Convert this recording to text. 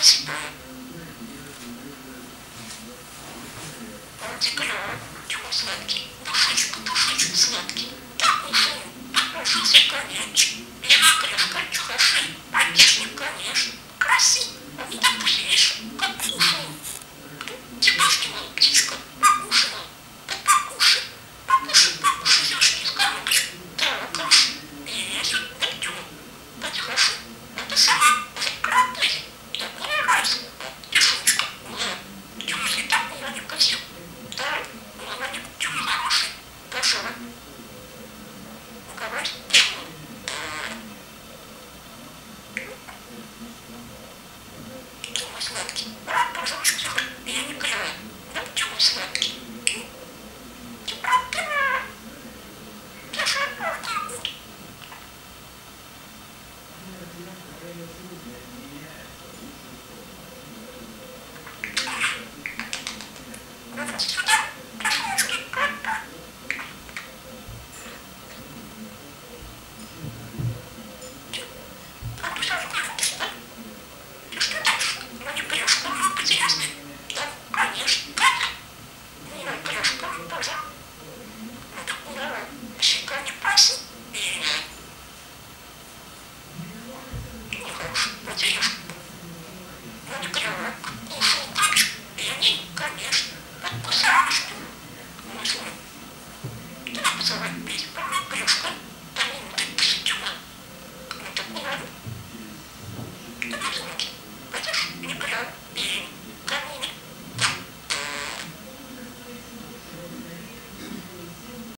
засыпаю. Он тебе клёво, чего сладкий, душечку сладкий. Так ушел, покушался конячек. Я клюшка чухаши, конечно, конечно. Красиво, не так пусть как ушел. Тебя что, птичка, покушала, покушай, ешки с коробки. Так, хорошо, если пойдем, это хорошо, это сама уже крапли. Я не раз, дешевочка, если так я не косил. Да, молодец, чего хороший, пошел. Говорит, сладкий. Пожалуйста.